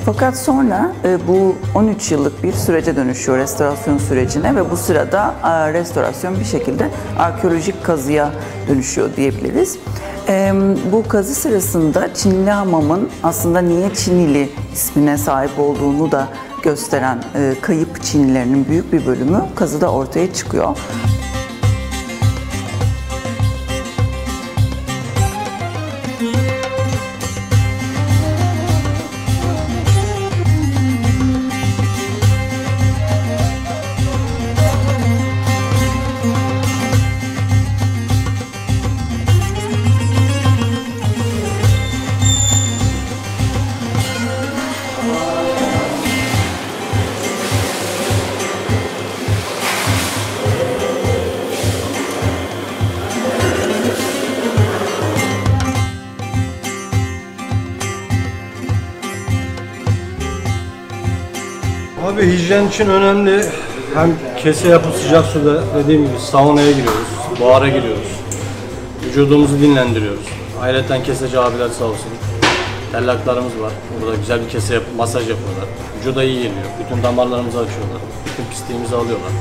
Fakat sonra bu 13 yıllık bir sürece dönüşüyor, restorasyon sürecine ve bu sırada restorasyon bir şekilde arkeolojik kazıya dönüşüyor diyebiliriz. Bu kazı sırasında Çinili Hamam'ın aslında niye Çinili ismine sahip olduğunu da gösteren kayıp Çinilerinin büyük bir bölümü kazıda ortaya çıkıyor. Abi hijyen için önemli. Hem kese yapıp sıcak suda dediğim gibi saunaya giriyoruz, buhara giriyoruz. Vücudumuzu dinlendiriyoruz. Ayrıca keseci abiler sağ olsun. Tellaklarımız var. Burada güzel bir kese yapıp masaj yapıyorlar. Vücuda iyi geliyor. Bütün damarlarımızı açıyorlar. Bütün pisliğimizi alıyorlar.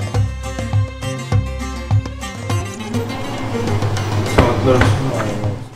Sağlıklar olsun.